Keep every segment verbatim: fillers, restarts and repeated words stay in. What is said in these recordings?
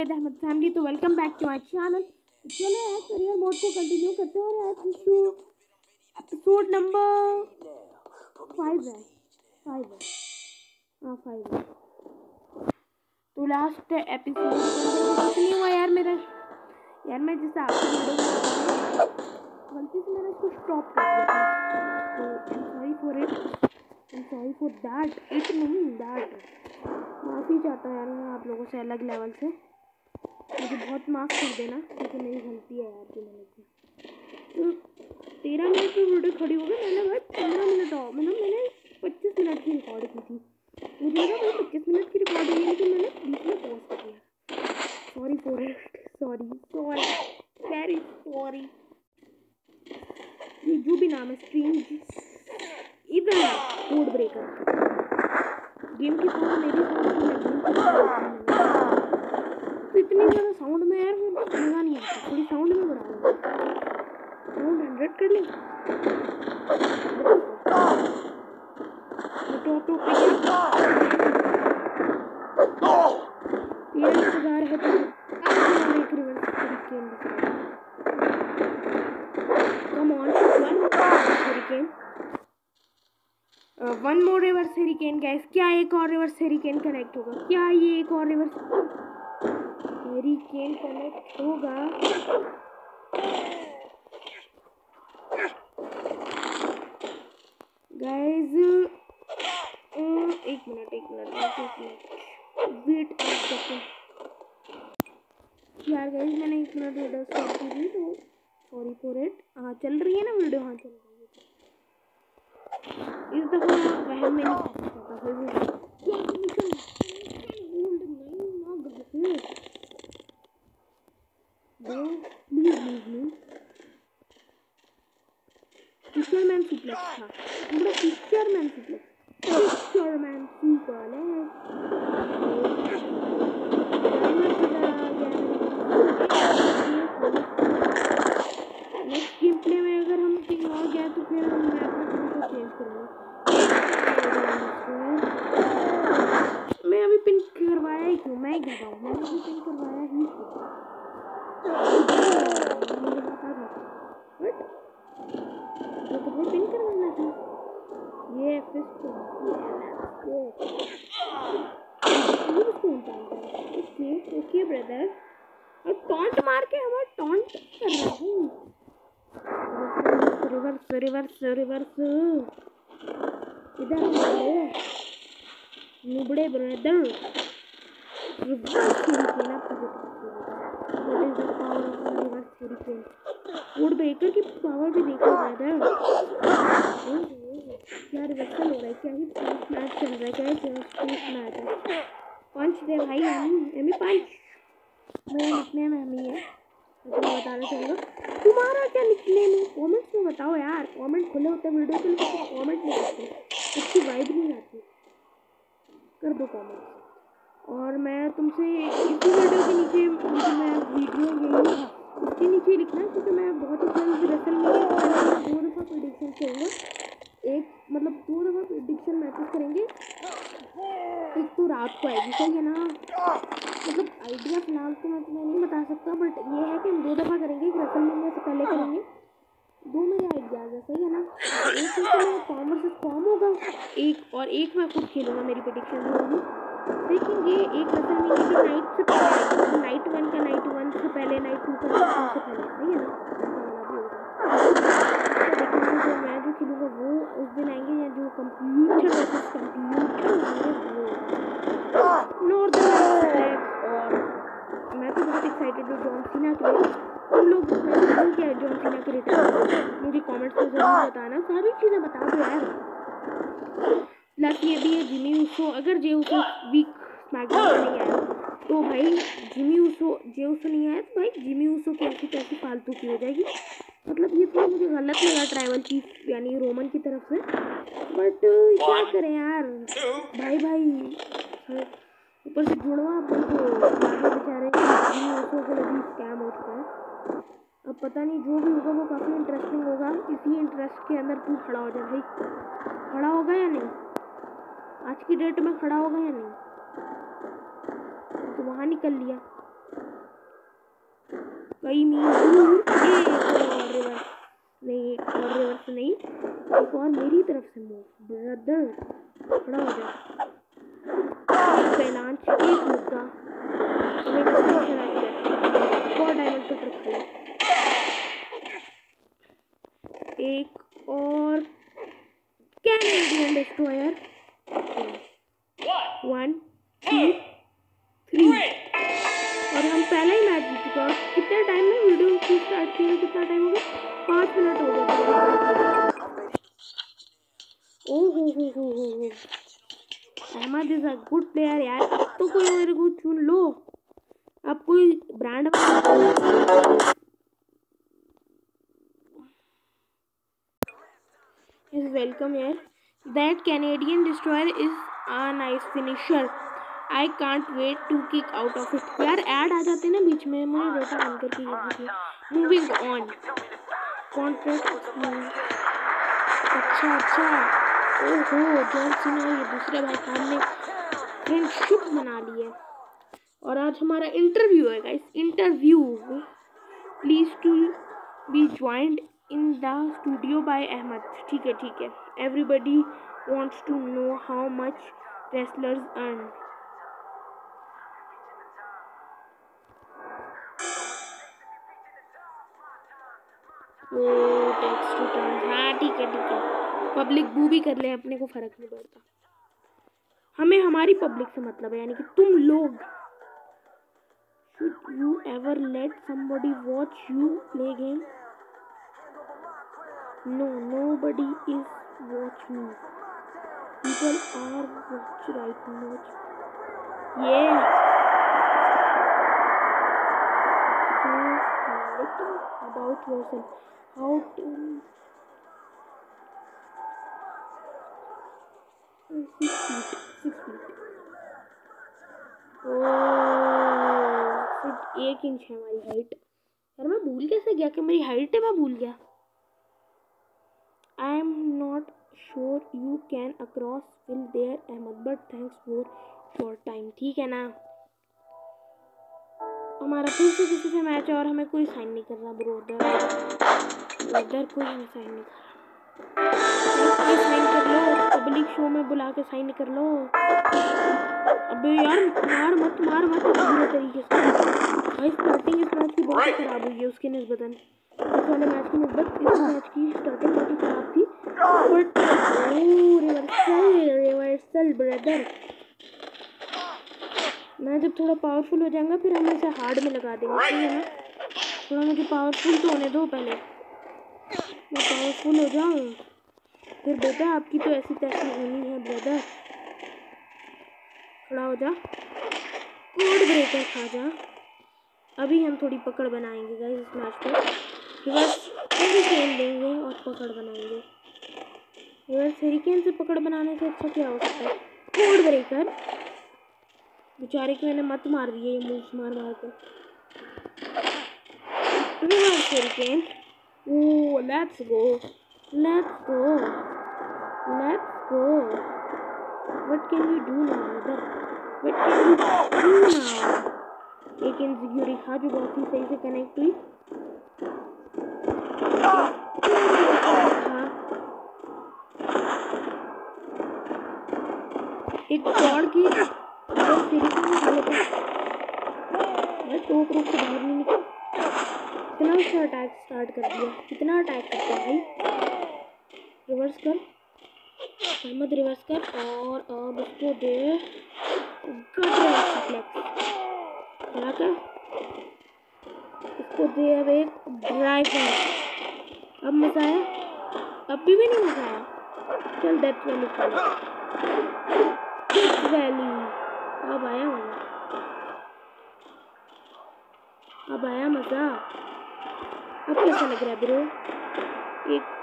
Ahmad family, तो welcome back to my channel. चलो यार करियर मोड को कंटिन्यू करते हैं और यार एपिसोड नंबर फाइव है फाइव है हाँ फाइव है। तो लास्ट एपिसोड कुछ नहीं हुआ यार मेरा यार मैं जैसे आपको वीडियो गलती से मैंने इसको स्टॉप कर दिया था, तो I am sorry for it I am sorry for that it नहीं दैट माफ़ी चाहता हूँ यार मैं आप लोगों से अलग लेवल से। मुझे बहुत माफ़ कर देना क्योंकि मेरी गलती है यार जो मैंने की। तो तेरह मिनट की वीडियो खड़ी हो गई, मैंने भाई पंद्रह मिनट और मतलब मैंने पच्चीस मिनट की रिकॉर्ड की थी। मुझे लगा भाई पच्चीस मिनट की रिकॉर्ड हुई है, लेकिन मैंने बीच में पॉज कर दिया। Sorry for it sorry sorry very sorry. ये जो भी नाम है स्ट्रीम इधर है कोड ब्रेकर गेम की साउंड मेरी साउंड तो इतनी ज़्यादा साउंड में यार मज़ा नहीं आता। थोड़ी साउंड में बढ़ा लो, साउंड हंड्रेड कर ली टॉप टॉप पे तेरह इंतजार है तो एक reverse hurricane come on one hurricane one more reverse hurricane guys. क्या एक और रिवर्स हरिकेन कनेक्ट होगा? क्या ये एक और रिवर्स हरिकेन कनेक्ट होगा? गाइस एक मिनट एक मिनट एक मिनट वेट कर सकते यार गाइस। मैंने एक मिनट वीडियो स्टॉप की थी तो सॉरी फॉर इट। हाँ चल रही है ना वीडियो? हाँ चल रही है। इस दफा वहम में नहीं पता फिर फिशरमैन सुप्लेक्स था पूरा fisherman suplex fisherman suplex next game play में अगर हम कहीं और गए तो फिर हम मैप को चेंज करेंगे। मैं अभी पिन करवाया ही क्यों? मैं ही गया हूँ, मैंने अभी पिन करवाया ही क्यों? मुझे बता दो बट जो तुम्हें पिन करवाना था ये फिस्ट ओके ओके ब्रदर। और टॉन्ट मार के हमारा टॉन्ट कर रहा हूँ। रिवर्स रिवर्स रिवर्स इधर नुबड़े brother reverse hurricane what is the power of reverse hurricane? Code breaker की पावर भी देखो ब्रदर। क्या रिवर्सल हो रहा है? क्या ही मैच चल रहा है? क्या ही मैच है? पंच दे भाई एमी पंच। मेरा निकनेम एमी है तो मैं बताना चाहूँगा। तुम्हारा क्या निकनेम है? कमेंट्स में बताओ यार। कमेंट खुले होते हैं वीडियो के लिए, कमेंट नहीं करते, अच्छी वाइब नहीं आती। कर दो कमेंट। और मैं तुमसे इसी वीडियो के नीचे मुझे मैं वीडियो यही इसके नीचे लिखना क्योंकि मैं बहुत ही जल्द रेसल में दो दफ़ा प्रेडिक्शन करूँगा। एक मतलब दो दफ़ा प्रेडिक्शन मैचेस करेंगे। एक तो रात को आएगी, सही है ना? मतलब आइडिया फिलहाल तो मैं तुम्हें नहीं बता सकता बट ये है कि हम दो दफ़ा करेंगे। एक रेसलमेनिया से पहले करेंगे। दो मेरे आइडियाज़ है, सही है ना? एक तो कॉम वर्सेस कॉम होगा एक, और एक मैं खुद खेलूँगा। मेरी प्रेडिक्शन होगी देखेंगे। एक रेसलमेनिया की नाइट से पहले, नाइट वन का नाइट वन से पहले, नाइट टू का नाइट टू से पहले, सही है ना? जो मैं जो खेलूँगा वो उस दिन आएंगे, या जो कंप्यूटर वर्सेस कंप्यूटर नॉर्दर्न। और मैं तो बहुत एक्साइटेड हूँ जॉन सीना के लिए। तुम लोग क्या है जॉन सीना के रिटर्न? मुझे कमेंट्स में जरूर बताना, सारी चीज़ें बता दो यार। प्लस ये भी है जिमी ऊसो, अगर जे ऊसो वीक स्मैकडाउन में नहीं आया तो भाई जिमी ऊसो जे ऊसो नहीं आया तो भाई जिमी ऊसो की ऐसी तैसी फालतू की हो जाएगी। मतलब ये थोड़ा मुझे गलत लगा ट्राइबल चीफ यानी रोमन की तरफ से, बट क्या करें यार भाई भाई ऊपर से जुड़वा अपन को बेचारे के लिए स्कैम हो चुका है। अब पता नहीं जो भी होगा वो काफ़ी इंटरेस्टिंग होगा। इसी इंटरेस्ट के अंदर तू खड़ा हो जा भाई। खड़ा होगा या नहीं? आज की डेट में खड़ा होगा या नहीं? तो वहाँ निकल लिया कई मील दूर एक और रिवर्स नहीं, एक और रिवर्स नहीं, एक और मेरी तरफ से मूव। ब्रदर खड़ा हो जा, एक पहलांच, एक मुक्का और एक और डायमंड का ट्रक है, एक और Canadian destroyer. One two three और हम पहला ही मैच जीत चुके हैं। कितने टाइम में वीडियो की स्टार्ट किए, कितना टाइम हो गया? पाँच मिनट हो गए। ओह हो हो हो हो Ahmad is a good player यार। अब तो कोई मेरे को चुन लो, अब कोई ब्रांड इज वेलकम यार। That Canadian destroyer is a nice finisher, I can't wait to kick out of it. यार ऐड आ जाते ना बीच में, मुझे डेटा ऑन करके ये देखिए। Moving on contract. अच्छा अच्छा ओहो जॉन सीना ये दूसरे भाई साहब ने फ्रेंडशिप बना ली है। और आज हमारा इंटरव्यू है guys, interview. Please to be joined in the studio by Ahmad. ठीक है ठीक है। Everybody wants to know how much wrestlers earn. Oh text to turn, हाँ ठीक है ठीक है। पब्लिक बू भी कर ले, अपने को फर्क नहीं पड़ता, हमें हमारी पब्लिक से मतलब है, यानी कि तुम लोग। Should you ever let somebody watch you play game? No, nobody is watch me. People are watch right now. Yeah. So little about yourself. How to six feet. Six feet. ओह सिर्फ एक inch है हमारी height. यार मैं भूल कैसे गया कि मेरी हाइट है, मैं भूल गया। I am not sure you can across will there Ahmad but thanks for your time. ठीक है ना, हमारा फिर से किसी से मैच है और हमें कोई साइन नहीं कर रहा ब्रोदर। ब्रोदर कोई हमें साइन नहीं कर रहा, कोई साइन कर लो, पब्लिक शो में बुला के साइन कर लो। अबे यार मार मत मार मत बुरे तरीके से। भाई स्टार्टिंग इस मैच की बहुत खराब हुई है उसके निस्बतन, इस वाले मैच की निस्बत इस मैच की स्टार्टिंग बहुत ही खराब थी। But oh reversal reversal brother, मैं जब थोड़ा पावरफुल हो जाऊंगा फिर हम इसे हार्ड में लगा देंगे, ठीक है ना। थोड़ा मुझे पावरफुल तो होने दो पहले, मैं पावरफुल हो जाऊँ फिर बेटा आपकी तो ऐसी तैसी होनी है ब्रदर। खड़ा हो जा, कोड ब्रेकर खा जा। अभी हम थोड़ी पकड़ बनाएंगे गाइस इस मैच पे, रिवर्स हेरिकेन देंगे और पकड़ बनाएंगे। रिवर्स हेरिकेन से पकड़ बनाने से अच्छा क्या हो सकता है। कोड ब्रेकर बेचारे की मैंने मत मार दिए ये मूव्स मार मार कर। Reverse hurricane, oh let's go let's go let's go. What can we do now brother, what can we do now. एक इंसिक्योरिटी खा जो बहुत ही सही से कनेक्ट हुई। एक दौड़ की टोक रूप से बाहर नहीं निकल। कितना उसने अटैक स्टार्ट कर दिया, कितना अटैक करता है भाई। रिवर्स कर अहमद, रिवर्स कर और अब उसको दे खड़ा कर, इसको दे अब एक ड्राइवर। अब मजा आया, अभी भी नहीं मजा आया। चल डेथ वैली कर, डेथ वैली अब आया मजा, अब आया मजा। अब कैसा लग रहा है ब्रो। एक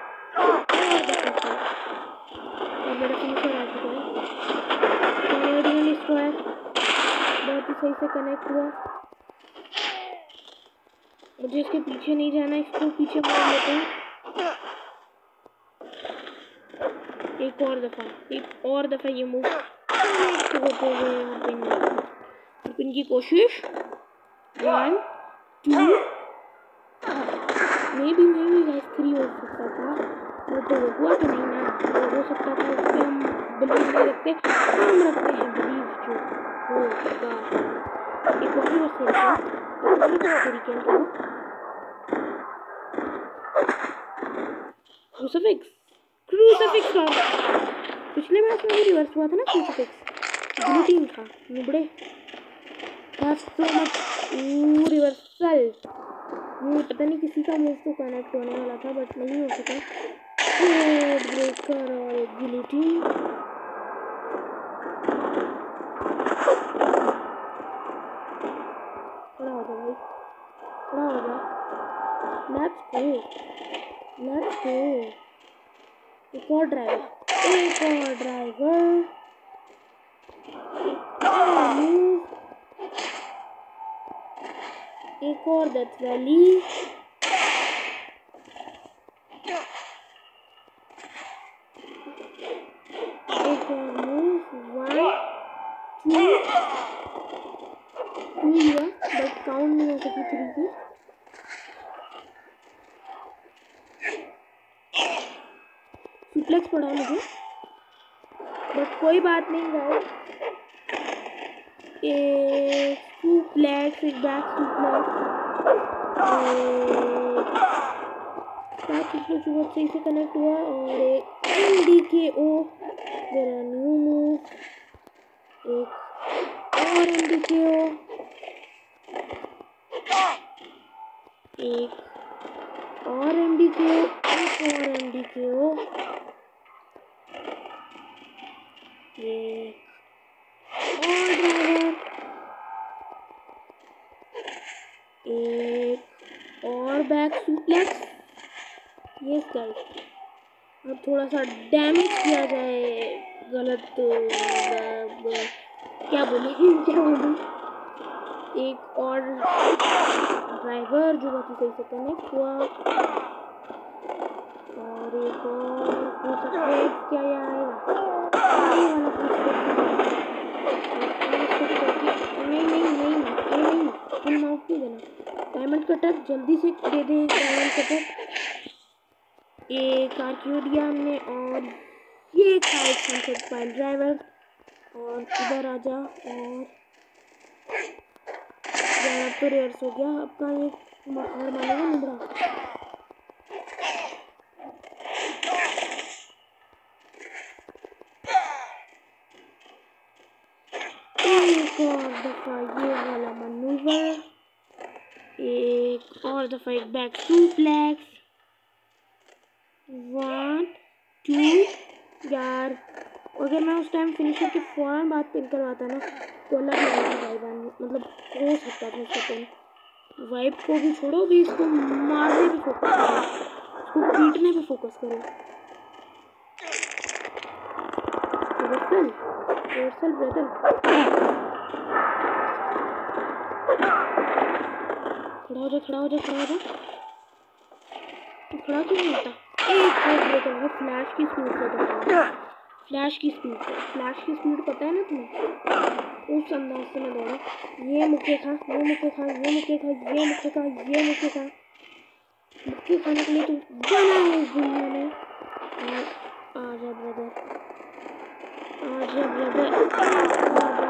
और मेरा फिनिशर आ चुका है, कैनेडियन डिस्ट्रॉयर बहुत ही सही से कनेक्ट हुआ। मुझे इसके पीछे नहीं जाना, इसको पीछे मार लेते हैं। एक और दफा एक और दफा ये मूव होते हुए पिन की कोशिश। वन टू मे भी मे भी गाइस थ्री हो सकता था, बट हुआ तो नहीं ना। तो हो सकता था उस पर हम बिलीव नहीं रखते, हम रखते हैं बिलीव जो होगा। एक और भी बस तरीके को क्रूसिफिक्स क्रूसिफिक्स का पिछले मैच में भी रिवर्स हुआ था ना। क्रूसिफिक्स गिलोटिन था नुबड़े सो मच रिवर्सल। ये पता नहीं किसी का मूव तो कनेक्ट होने वाला था बट नहीं हो सका। कोड ब्रेकर और एक गिलोटिन। खड़ा हो जा भाई, खड़ा हो जा। Let's go let's go. एक और ड्राइवर, एक और ड्राइवर, एक और मूव, एक और डेथ वैली। एक और मूव, वन टू टू हुआ बट काउंट नहीं हो सकी थ्री की। सुप्लेक्स पड़ा मुझे बट कोई बात नहीं गाइस। एक सुप्लेक्स, एक बैक सुप्लेक्स, बैक सुप्लेक्स बहुत सही से कनेक्ट हुआ और एक एनडी के ओ मेरा न्यू मूव। एक और एनडी के ओ, एक और एनडी के ओ, एक और एनडी के ओ, एक और ड्राइवर, एक और बैक सुप्लेक्स। यस गाइस, अब थोड़ा सा डैमेज किया जाए। गलत क्या बोले क्या बोलूं। एक और ड्राइवर जो बहुत ही सही से कनेक्ट हुआ और एक और क्रूसिफिक्स। क्या ये आएगा ये वाला क्रूसिफिक्स? नहीं नहीं नहीं नहीं नहीं फुल माउथ नहीं देना। डायमंड कटर जल्दी से दे दे। डायमंड कटर एक आर्कियोडिया हमने और ये था एक सनसेट पाइल ड्राइवर। और इधर आजा और यार तो रेयर्स हो गया। अब का ये हार मानेगा नुबड़ा। एक और दफा ये वाला मनूवर, एक और दफा एक बैक सुप्लेक्स, वन टू। यार अगर मैं उस टाइम फिनिशर के फौरन बाद पिन करवाता ना तो अलग लगता, मतलब हो सकता था उसका पिन। वाइप को भी छोड़ो, भी इसको मारने पे फोकस करो, इसको पीटने पे फोकस करो। रिवर्सल रिवर्सल ब्रदर, खड़ा हो जा खड़ा हो जा खड़ा हो जा। खड़ा क्यों नहीं होता? एक ब्रेकर है फ्लैश की स्पीड से दौड़ा। फ्लैश की स्पीड से फ्लैश की स्पीड पता है ना तुम्हें? उस अंदाज से मैं दौड़ा। ये मुक्के खा, ये मुक्के खा, ये मुक्के खा, ये मुक्के खा, ये मुक्के खा। मुक्के खाने के लिए तू बना है इस दुनिया में। आजा ब्रदर, आजा ब्रदर।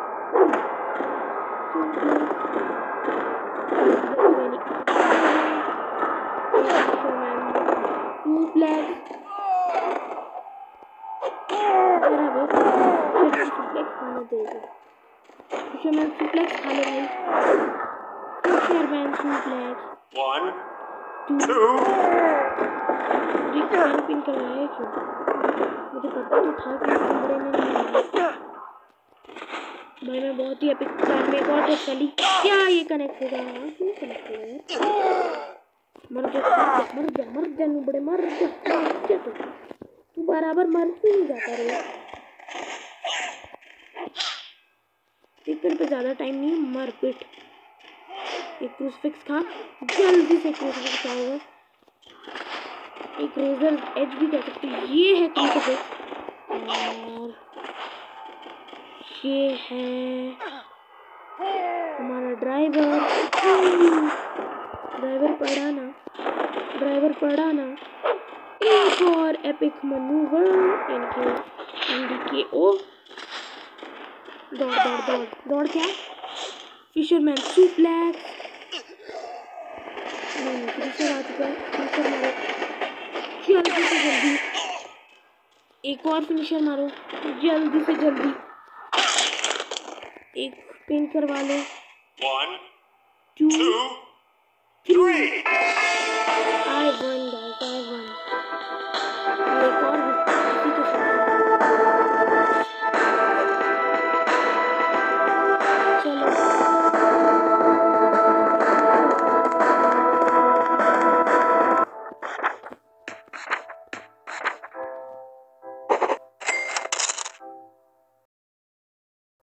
फिशरमैन सुप्लेक्स खा ले भाई। Fisherman suplex one two. Recover pin करवाया क्यों? मुझे पता तो था कि बड़े में नहीं भाई। मैं बहुत ही एपिक प्लान में एक और टेस्ट चली। क्या ये कनेक्ट होगा? हाँ क्यों कनेक्ट होगा? मर जा मर जा मर जा बड़े मर जा। क्या तू तू बराबर मर क्यों नहीं जाता रे? पिन पे ज़्यादा टाइम नहीं है, मर पिट। एक क्रूसिफिक्स खा जल्दी से। क्रूसिफिक्स क्या होगा? एक रेजर एज भी कह सकते हैं। ये है क्रूसिफिक्स और ये है हमारा ड्राइवर। ड्राइवर पड़ा ना ड्राइवर पड़ा ना। एक और एपिक मनूवर इनके इनके ओ दौड़ दौड़ दौड़ दौड़ क्या फिशरमैन सुप्लेक्स। नहीं फिशर आ चुका है। फिशर मारो जल्दी से जल्दी। एक और फिनिशर मारो जल्दी से जल्दी। एक पिन करवा लो। One two three I won guys I won. एक और